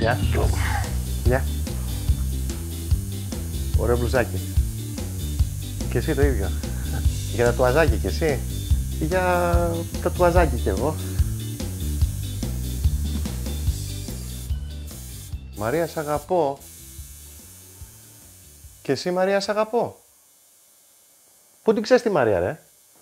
Γεια. Γεια. Ωραίο μπλουζάκι. Και εσύ το ίδιο. Για τατουαζάκι κι εσύ. Για τατουαζάκι κι εγώ. Μαρία, σ' αγαπώ. Και εσύ, Μαρία, σ' αγαπώ. Πού την ξέρεις τη Μαρία, ρε?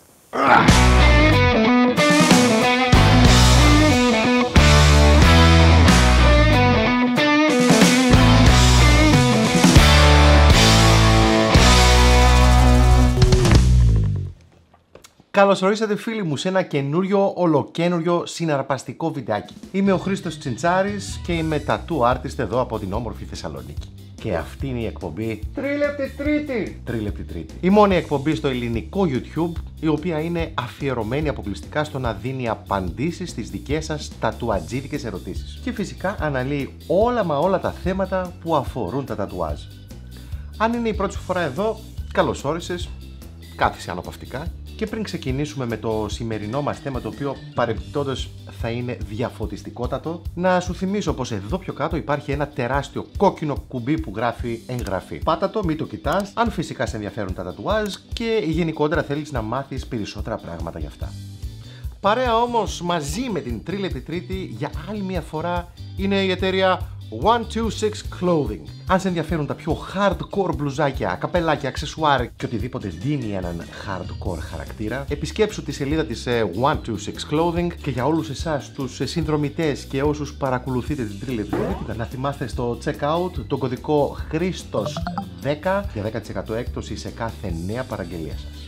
Καλώς ορίσατε φίλοι μου σε ένα καινούριο, ολοκένουριο, συναρπαστικό βιντεάκι. Είμαι ο Χρήστος Τσιντσάρης και είμαι tattoo artist εδώ από την όμορφη Θεσσαλονίκη. Και αυτή είναι η εκπομπή Τρίλεπτη Τρίτη. Τρίλεπτη Τρίτη. Η μόνη εκπομπή στο ελληνικό YouTube η οποία είναι αφιερωμένη αποκλειστικά στο να δίνει απαντήσεις στις δικές σας τατουατζίδικες ερωτήσεις. Και φυσικά αναλύει όλα τα θέματα που αφορούν τα τατουάζ. Αν είναι η πρώτη σου φορά εδώ, καλώς όρισες, κάθισε αναπαυτικά. Και πριν ξεκινήσουμε με το σημερινό μας θέμα, το οποίο παρεμπιπτόντως θα είναι διαφωτιστικότατο, να σου θυμίσω πως εδώ πιο κάτω υπάρχει ένα τεράστιο κόκκινο κουμπί που γράφει εγγραφή. Πάτα το, μην το κοιτάς, αν φυσικά σε ενδιαφέρουν τα τατουάζ και γενικότερα θέλεις να μάθεις περισσότερα πράγματα γι' αυτά. Παρέα όμως μαζί με την Τρίλεπτη Τρίτη για άλλη μια φορά είναι η εταιρεία 126 Clothing. Αν σε ενδιαφέρουν τα πιο hardcore μπλουζάκια, καπελάκια, αξεσουάρ και οτιδήποτε δίνει έναν hardcore χαρακτήρα, επισκέψου τη σελίδα της 126 Clothing και για όλους εσάς τους συνδρομητές και όσους παρακολουθείτε την Τρίλεπτη Τρίτη, να θυμάστε στο checkout τον κωδικό Χρήστος10 για 10% έκπτωση σε κάθε νέα παραγγελία σας.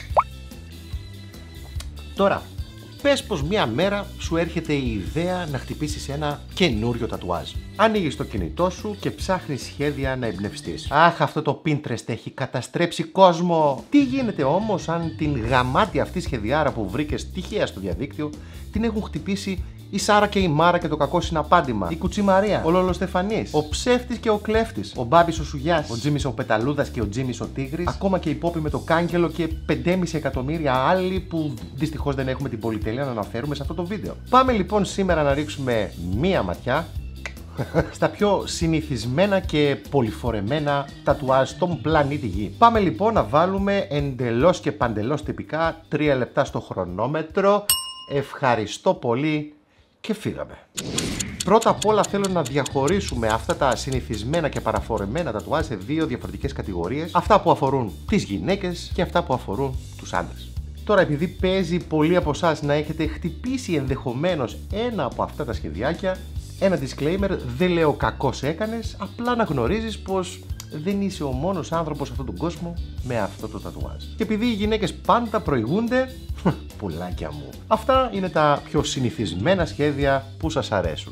Τώρα, πες πως μια μέρα σου έρχεται η ιδέα να χτυπήσεις ένα καινούριο τατουάζ. Ανοίγεις το κινητό σου και ψάχνεις σχέδια να εμπνευστείς. Αχ, αυτό το Pinterest έχει καταστρέψει κόσμο! Τι γίνεται όμως αν την γαμάτη αυτή σχεδιάρα που βρήκες τυχαία στο διαδίκτυο την έχουν χτυπήσει η Σάρα και η Μάρα και το κακό συναπάντημα, η Κουτσή Μαρία, ο Λολοστεφανής, ο ψεύτης και ο κλέφτης, ο Μπάμπης ο Σουγιάς, ο Τζίμις ο Πεταλούδας και ο Τζίμις ο Τίγρης, ακόμα και η Πόπη με το Κάγκελο και 5,5 εκατομμύρια άλλοι που δυστυχώς δεν έχουμε την πολυτέλεια να αναφέρουμε σε αυτό το βίντεο. Πάμε λοιπόν σήμερα να ρίξουμε μία ματιά στα πιο συνηθισμένα και πολυφορεμένα τατουάζ στον πλανήτη Γη. Πάμε λοιπόν να βάλουμε εντελώς και παντελώς τυπικά 3 λεπτά στο χρονόμετρο. Ευχαριστώ πολύ και φύγαμε. Πρώτα απ' όλα θέλω να διαχωρίσουμε αυτά τα συνηθισμένα και παραφορεμένα τατουάζ σε δύο διαφορετικές κατηγορίες. Αυτά που αφορούν τις γυναίκες και αυτά που αφορούν τους άντρες. Τώρα, επειδή παίζει πολλοί από εσάς να έχετε χτυπήσει ενδεχομένως ένα από αυτά τα σχεδιάκια, ένα disclaimer, δεν λέω κακώς έκανες, απλά να γνωρίζεις πως δεν είσαι ο μόνος άνθρωπος σε αυτόν τον κόσμο με αυτό το τατουάζ. Και επειδή οι γυναίκες πάντα προηγούνται, πουλάκια μου, αυτά είναι τα πιο συνηθισμένα σχέδια που σας αρέσουν.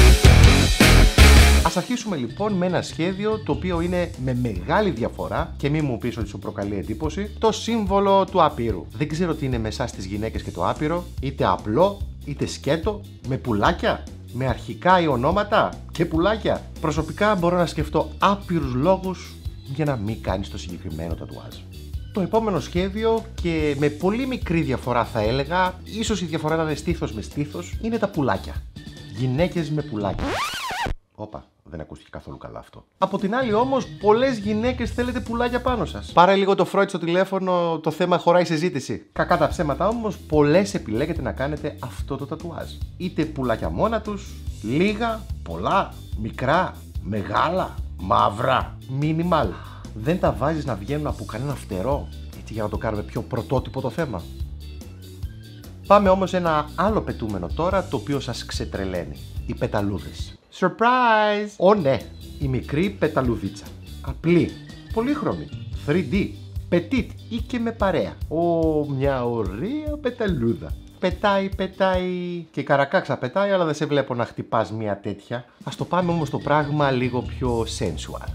Ας αρχίσουμε λοιπόν με ένα σχέδιο το οποίο είναι με μεγάλη διαφορά και μη μου πεις ότι σου προκαλεί εντύπωση, το σύμβολο του άπειρου. Δεν ξέρω τι είναι με εσάς τις γυναίκες και το άπειρο, είτε απλό, είτε σκέτο, με πουλάκια, με αρχικά ή ονόματα και πουλάκια. Προσωπικά μπορώ να σκεφτώ άπειρους λόγους για να μην κάνεις το συγκεκριμένο τατουάζ. Το επόμενο σχέδιο, και με πολύ μικρή διαφορά θα έλεγα, ίσως η διαφορά να είναι στήθος με στήθος, είναι τα πουλάκια. Γυναίκες με πουλάκια. Όπα, δεν ακούστηκε καθόλου καλά αυτό. Από την άλλη όμως, πολλές γυναίκες θέλετε πουλάκια πάνω σας. Πάρε λίγο το Φρόιτ στο τηλέφωνο, το θέμα χωράει συζήτηση. Κακά τα ψέματα όμως, πολλές επιλέγετε να κάνετε αυτό το τατουάζ. Είτε πουλάκια μόνα τους, λίγα, πολλά, μικρά, μεγάλα, μαύρα, minimal. Δεν τα βάζεις να βγαίνουν από κανένα φτερό, έτσι, για να το κάνουμε πιο πρωτότυπο το θέμα. Πάμε όμως σε ένα άλλο πετούμενο τώρα, το οποίο σας ξετρελαίνει. Οι πεταλούδες. Surprise! Ω ναι, η μικρή πεταλουδίτσα. Απλή, πολύχρωμη, 3D, petit ή και με παρέα. Μια ωραία πεταλούδα. Πετάει και καρακάξα πετάει, αλλά δεν σε βλέπω να χτυπάς μια τέτοια. Ας το πάμε όμως το πράγμα λίγο πιο sensual.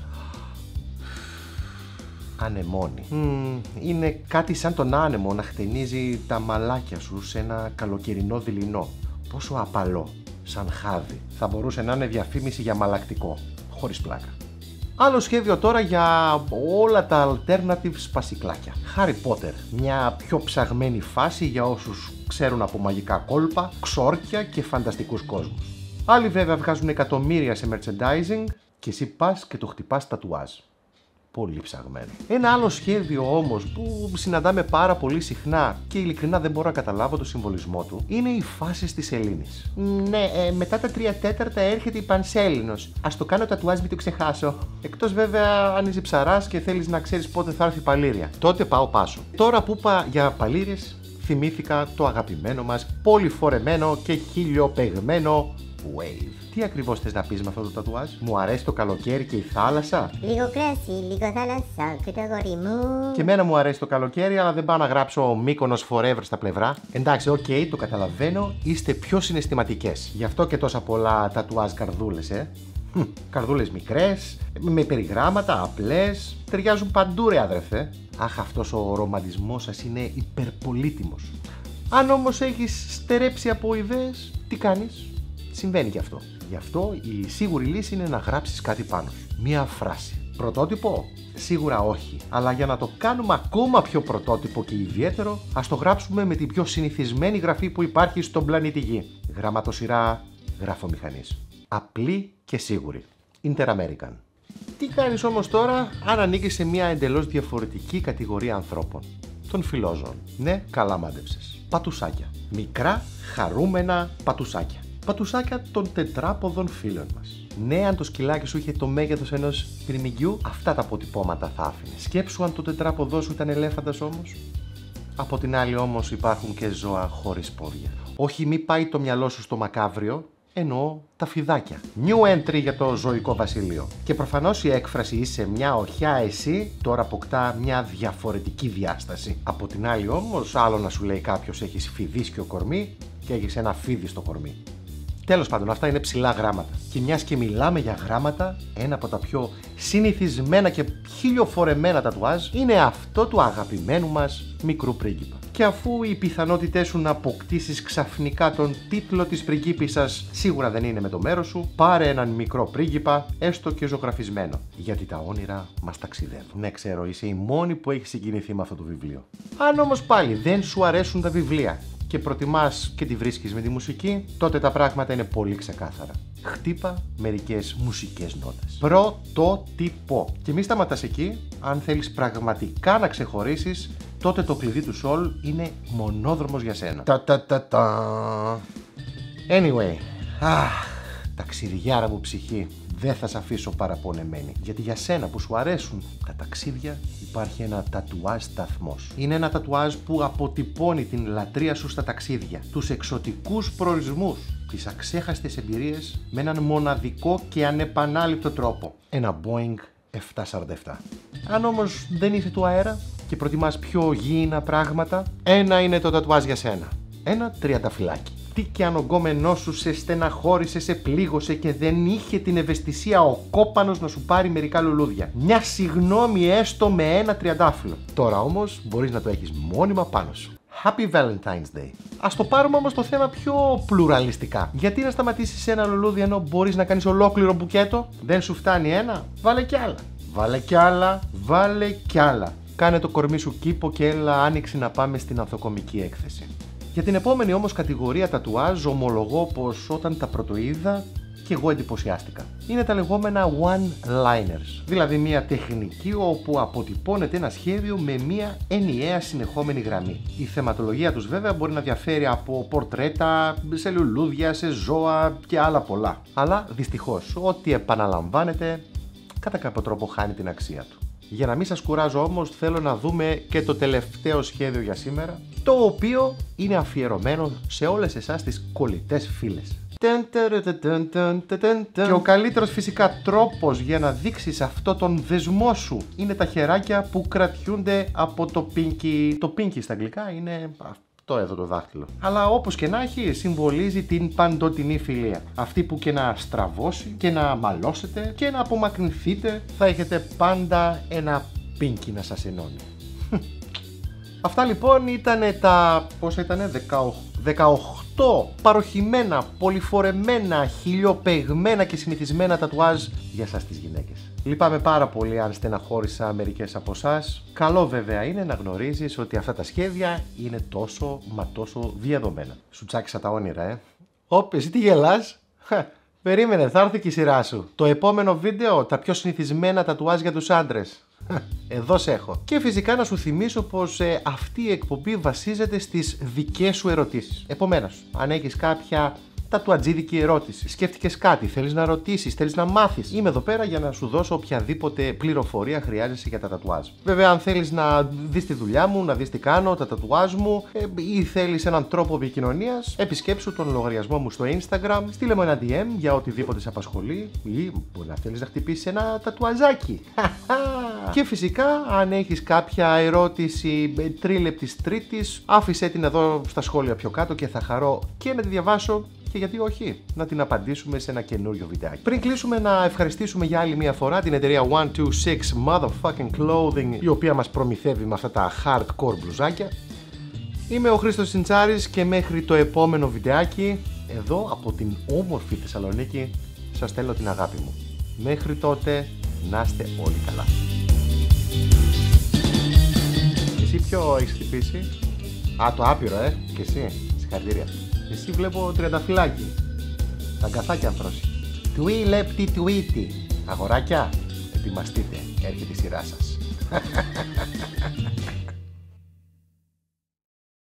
Ανεμόνι. Είναι κάτι σαν τον άνεμο να χτενίζει τα μαλάκια σου σε ένα καλοκαιρινό δειλινό. Πόσο απαλό, σαν χάδι. Θα μπορούσε να είναι διαφήμιση για μαλακτικό, χωρίς πλάκα. Άλλο σχέδιο τώρα για όλα τα alternative σπασικλάκια. Harry Potter, μια πιο ψαγμένη φάση για όσους ξέρουν από μαγικά κόλπα, ξόρκια και φανταστικούς κόσμους. Άλλοι βέβαια βγάζουν εκατομμύρια σε merchandising και εσύ πας και το χτυπάς τατουάζ. Πολύ ψαγμένο. Ένα άλλο σχέδιο όμως που συναντάμε πάρα πολύ συχνά και ειλικρινά δεν μπορώ να καταλάβω το συμβολισμό του είναι οι φάσεις της Ελλήνης. Ναι, μετά τα 3/4 έρχεται η Πανσέλινος. Ας το κάνω τατουάζ, μην το ξεχάσω. Εκτός βέβαια αν είσαι ψαράς και θέλεις να ξέρεις πότε θα έρθει η Παλήρια. Τότε πάω πάσο. Τώρα που είπα για Παλήριες, θυμήθηκα το αγαπημένο μας, πολυφορεμένο και χιλιοπεγμένο Wave. Τι ακριβώς θες να πεις με αυτό το τατουάζ? Μου αρέσει το καλοκαίρι και η θάλασσα. Λίγο κράσι, λίγο θάλασσα, και το αγόρι μου. Και εμένα μου αρέσει το καλοκαίρι, αλλά δεν πάω να γράψω Μύκονος Forever στα πλευρά. Εντάξει, οκ, το καταλαβαίνω, είστε πιο συναισθηματικές. Γι' αυτό και τόσα πολλά τατουάζ καρδούλες, Καρδούλες μικρές, με περιγράμματα, απλές. Ταιριάζουν παντού, ρε αδερφέ. Αχ, αυτός ο ρομαντισμός σας είναι υπερπολίτιμος. Αν όμως έχεις στερέψει από ιδέες, τι κάνεις? Συμβαίνει και αυτό. Γι' αυτό η σίγουρη λύση είναι να γράψεις κάτι πάνω σου. Μία φράση. Πρωτότυπο? Σίγουρα όχι. Αλλά για να το κάνουμε ακόμα πιο πρωτότυπο και ιδιαίτερο, ας το γράψουμε με την πιο συνηθισμένη γραφή που υπάρχει στον πλανήτη Γη. Γραμματοσυρά γραφομηχανής. Απλή και σίγουρη. Inter-American. Τι κάνεις όμως τώρα αν ανήκεις σε μια εντελώς διαφορετική κατηγορία ανθρώπων? Των φιλόζωων. Ναι, καλά μάντεψες. Πατουσάκια. Μικρά, χαρούμενα πατουσάκια. Πατουσάκια των τετράποδων φίλων μας. Ναι, αν το σκυλάκι σου είχε το μέγεθος ενός πυρμηγκιού, αυτά τα αποτυπώματα θα άφηνε. Σκέψου αν το τετράποδό σου ήταν ελέφαντας όμως. Από την άλλη όμως υπάρχουν και ζώα χωρίς πόδια. Όχι, μη πάει το μυαλό σου στο μακάβριο, εννοώ τα φιδάκια. New entry για το ζωικό βασίλειο. Και προφανώς η έκφραση είσαι μια οχιά εσύ τώρα αποκτά μια διαφορετική διάσταση. Από την άλλη όμως, άλλο να σου λέει κάποιος έχεις φιδίσκιο κορμί και έχεις ένα φίδι στο κορμί. Τέλος πάντων, αυτά είναι ψηλά γράμματα. Και μιας και μιλάμε για γράμματα, ένα από τα πιο συνηθισμένα και χιλιοφορεμένα τατουάζ είναι αυτό του αγαπημένου μας μικρού πρίγκιπα. Και αφού οι πιθανότητές σου να αποκτήσεις ξαφνικά τον τίτλο της πριγκίπισσας σίγουρα δεν είναι με το μέρος σου, πάρε έναν μικρό πρίγκιπα, έστω και ζωγραφισμένο. Γιατί τα όνειρα μας ταξιδεύουν. Ναι, ξέρω, είσαι η μόνη που έχει συγκινηθεί με αυτό το βιβλίο. Αν όμως πάλι δεν σου αρέσουν τα βιβλία και προτιμάς και τη βρίσκεις με τη μουσική, τότε τα πράγματα είναι πολύ ξεκάθαρα. Χτύπα μερικές μουσικές νότες. Πρωτότυπο. Και μη σταματάς εκεί. Αν θέλεις πραγματικά να ξεχωρίσεις, τότε το κλειδί του Soul είναι μονόδρομος για σένα. Anyway, ταξιδιάρα μου ψυχή, δεν θα σε αφήσω παραπονεμένη. Γιατί για σένα που σου αρέσουν τα ταξίδια, υπάρχει ένα τατουάζ σταθμός. Είναι ένα τατουάζ που αποτυπώνει την λατρεία σου στα ταξίδια, τους εξωτικούς προορισμούς, τις αξέχαστες εμπειρίες με έναν μοναδικό και ανεπανάληπτο τρόπο. Ένα Boeing 747. Αν όμως δεν είσαι του αέρα και προτιμάς πιο γήινα πράγματα, ένα είναι το τατουάζ για σένα. Ένα τριανταφυλάκι. Τι και αν ο γκόμενός σου σε στεναχώρησε, σε πλήγωσε και δεν είχε την ευαισθησία ο κόπανος να σου πάρει μερικά λουλούδια. Μια συγγνώμη έστω με ένα τριαντάφυλλο. Τώρα όμως μπορείς να το έχεις μόνιμα πάνω σου. Happy Valentine's Day. Ας το πάρουμε όμως το θέμα πιο πλουραλιστικά. Γιατί να σταματήσεις ένα λουλούδι ενώ μπορείς να κάνεις ολόκληρο μπουκέτο? Δεν σου φτάνει ένα? Βάλε κι άλλα. Βάλε κι άλλα. Βάλε κι άλλα. Κάνε το κορμί σου κήπο και έλα άνοιξη να πάμε στην ανθοκομική έκθεση. Για την επόμενη όμως κατηγορία τατουάζ ομολογώ πως όταν τα πρωτοείδα και εγώ εντυπωσιάστηκα. Είναι τα λεγόμενα one-liners, δηλαδή μια τεχνική όπου αποτυπώνεται ένα σχέδιο με μια ενιαία συνεχόμενη γραμμή. Η θεματολογία τους βέβαια μπορεί να διαφέρει από πορτρέτα, σε λουλούδια, σε ζώα και άλλα πολλά. Αλλά δυστυχώς ό,τι επαναλαμβάνεται κατά κάποιο τρόπο χάνει την αξία του. Για να μην σας κουράζω όμως θέλω να δούμε και το τελευταίο σχέδιο για σήμερα, το οποίο είναι αφιερωμένο σε όλες εσάς τις κολλητές φίλες. Και ο καλύτερος φυσικά τρόπος για να δείξεις αυτό τον δεσμό σου είναι τα χεράκια που κρατιούνται από το πίνκι. Το πίνκι στα αγγλικά είναι αυτό εδώ το δάχτυλο. Αλλά όπως και να έχει, συμβολίζει την παντοτινή φιλία. Αυτή που και να στραβώσει και να μαλώσετε και να απομακρυνθείτε, θα έχετε πάντα ένα πίνκι να σας ενώνει. Αυτά λοιπόν ήταν τα, πόσα ήτανε, 18 παροχημένα, πολυφορεμένα, χιλιοπεγμένα και συνηθισμένα τατουάζ για σας τις γυναίκες. Λυπάμαι πάρα πολύ αν στεναχώρησα μερικές από εσάς. Καλό βέβαια είναι να γνωρίζεις ότι αυτά τα σχέδια είναι τόσο μα τόσο διαδομένα. Σου τσάκισα τα όνειρα, Όπ, εσύ τι γελάς? Περίμενε, θα έρθει και η σειρά σου. Το επόμενο βίντεο, τα πιο συνηθισμένα τατουάζ για τους άντρες. Εδώ σε έχω. Και φυσικά να σου θυμίσω πως αυτή η εκπομπή βασίζεται στις δικές σου ερωτήσεις. Επομένως, αν έχεις κάποια τατουατζίδικη ερώτηση, σκέφτηκες κάτι, θέλεις να ρωτήσεις, θέλεις να μάθεις, είμαι εδώ πέρα για να σου δώσω οποιαδήποτε πληροφορία χρειάζεσαι για τα τατουάζ. Βέβαια, αν θέλεις να δεις τη δουλειά μου, να δεις τι κάνω, τα τατουάζ μου, ή θέλεις έναν τρόπο επικοινωνίας, επισκέψου τον λογαριασμό μου στο Instagram, στείλε μου ένα DM για οτιδήποτε σε απασχολεί, ή μπορεί να θέλεις να χτυπήσεις ένα τατουαζάκι. Και φυσικά, αν έχεις κάποια ερώτηση τρίλεπτης τρίτης, άφησέ την εδώ στα σχόλια πιο κάτω και θα χαρώ και να τη διαβάσω. Και γιατί όχι, να την απαντήσουμε σε ένα καινούριο βιντεάκι. Πριν κλείσουμε, να ευχαριστήσουμε για άλλη μια φορά την εταιρεία 126 Motherfucking Clothing, η οποία μας προμηθεύει με αυτά τα hardcore μπλουζάκια. Είμαι ο Χρήστος Τσιντσάρης και μέχρι το επόμενο βιντεάκι, εδώ από την όμορφη Θεσσαλονίκη, σας στέλνω την αγάπη μου. Μέχρι τότε, να είστε όλοι καλά. Εσύ ποιο έχεις χτυπήσει? Α, το άπειρο, και εσύ. Συγχαρητήρια. Εσύ βλέπω τριανταφυλάκι. Τα αγκαθάκι ανθρώσει. Τουίλεπτι τουίτι. Αγοράκια, ετοιμαστείτε. Έρχεται η σειρά σας.